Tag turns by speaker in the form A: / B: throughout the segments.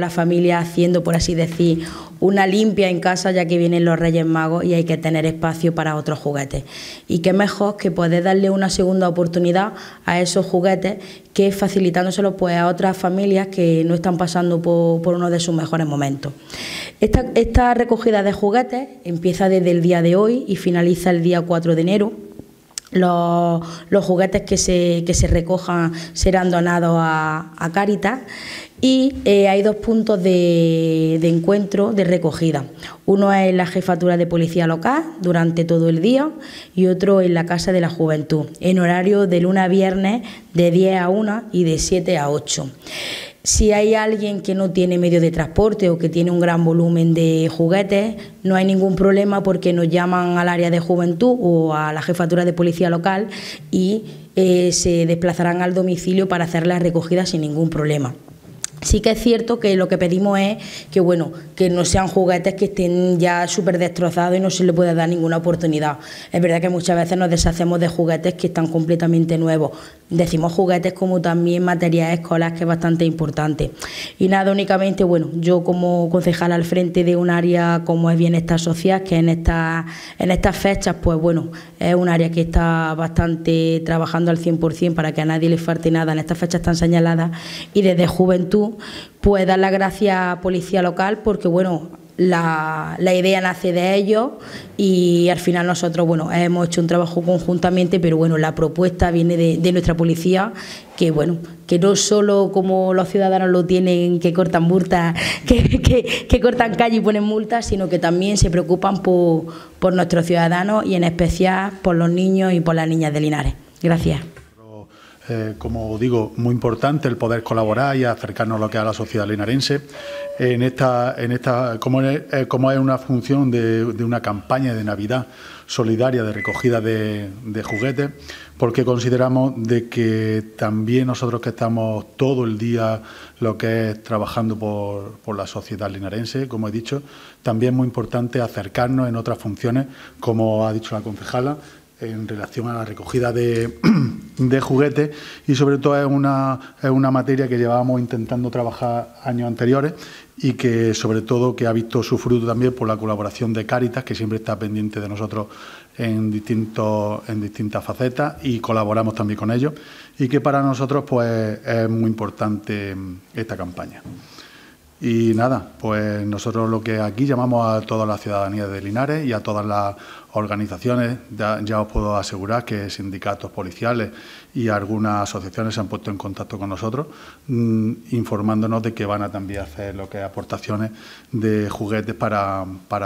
A: las familias haciendo, por así decir, una limpia en casa, ya que vienen los Reyes Magos y hay que tener espacio para otros juguetes. Y qué mejor que poder darle una segunda oportunidad a esos juguetes, que facilitándoselos pues a otras familias que no están pasando por uno de sus mejores momentos. Esta recogida de juguetes empieza desde el día de hoy y finaliza el día 4 de enero. Los juguetes que se recojan serán donados a Cáritas y hay 2 puntos de encuentro, de recogida. Uno es en la Jefatura de Policía Local durante todo el día y otro en la Casa de la Juventud, en horario de lunes a viernes de 10 a 1 y de 7 a 8. Si hay alguien que no tiene medio de transporte o que tiene un gran volumen de juguetes, no hay ningún problema porque nos llaman al área de juventud o a la Jefatura de Policía Local y se desplazarán al domicilio para hacer la recogida sin ningún problema. Sí que es cierto que lo que pedimos es que, bueno, que no sean juguetes que estén ya súper destrozados y no se les pueda dar ninguna oportunidad. Es verdad que muchas veces nos deshacemos de juguetes que están completamente nuevos. Decimos juguetes como también material escolar, que es bastante importante. Y nada, únicamente, bueno, yo como concejala al frente de un área como es Bienestar Social, que en estas fechas, pues bueno, es un área que está bastante trabajando al 100% para que a nadie le falte nada en estas fechas tan señaladas, y desde Juventud pues dar las gracias a Policía Local porque bueno, la idea nace de ellos y al final nosotros bueno, hemos hecho un trabajo conjuntamente, pero bueno, la propuesta viene de nuestra policía, que bueno, que no solo como los ciudadanos lo tienen, que cortan multas, que cortan calle y ponen multas, sino que también se preocupan por nuestros ciudadanos y en especial por los niños y por las niñas de Linares. Gracias.
B: Como digo, muy importante el poder colaborar y acercarnos a lo que es a la sociedad linarense. Como es una función de una campaña de Navidad solidaria de recogida de juguetes, porque consideramos de que también nosotros que estamos todo el día lo que es trabajando por la sociedad linarense, como he dicho, también es muy importante acercarnos en otras funciones, como ha dicho la concejala, en relación a la recogida de juguetes, y sobre todo es una materia que llevábamos intentando trabajar años anteriores y que sobre todo que ha visto su fruto también por la colaboración de Cáritas, que siempre está pendiente de nosotros en distintas facetas, y colaboramos también con ellos, y que para nosotros pues es muy importante esta campaña. Y nada, pues nosotros lo que aquí llamamos a toda la ciudadanía de Linares y a todas las organizaciones, ya os puedo asegurar que sindicatos policiales y algunas asociaciones se han puesto en contacto con nosotros, informándonos de que van a también hacer lo que es aportaciones de juguetes para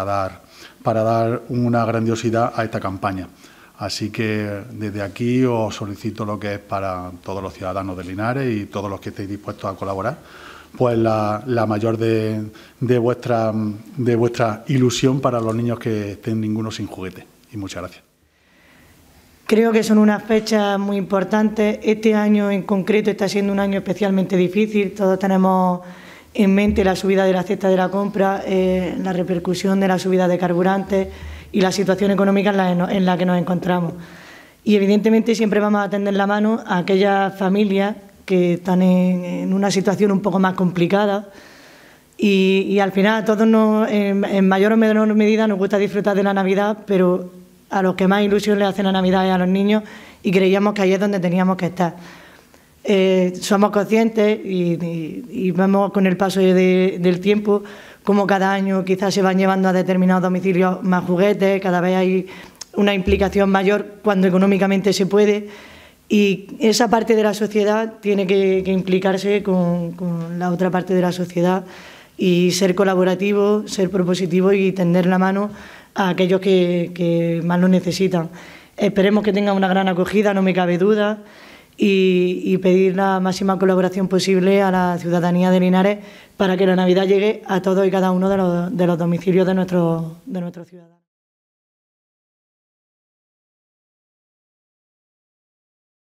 B: dar una grandiosidad a esta campaña. Así que desde aquí os solicito lo que es para todos los ciudadanos de Linares y todos los que estéis dispuestos a colaborar, pues la mayor de vuestra ilusión para los niños que estén ninguno sin juguete. Y muchas gracias.
C: Creo que son unas fechas muy importantes. Este año en concreto está siendo un año especialmente difícil. Todos tenemos en mente la subida de la cesta de la compra, la repercusión de la subida de carburantes y la situación económica en la que nos encontramos. Y evidentemente siempre vamos a tender la mano a aquellas familias que están en una situación un poco más complicada y al final a todos en mayor o menor medida nos gusta disfrutar de la Navidad, pero a los que más ilusión les hace la Navidad es a los niños, y creíamos que ahí es donde teníamos que estar. Somos conscientes y vemos con el paso del tiempo como cada año quizás se van llevando a determinados domicilios más juguetes, cada vez hay una implicación mayor cuando económicamente se puede. Y esa parte de la sociedad tiene que implicarse con la otra parte de la sociedad y ser colaborativo, ser propositivo y tender la mano a aquellos que más lo necesitan. Esperemos que tenga una gran acogida, no me cabe duda, y pedir la máxima colaboración posible a la ciudadanía de Linares para que la Navidad llegue a todos y cada uno de los domicilios de nuestros ciudadanos.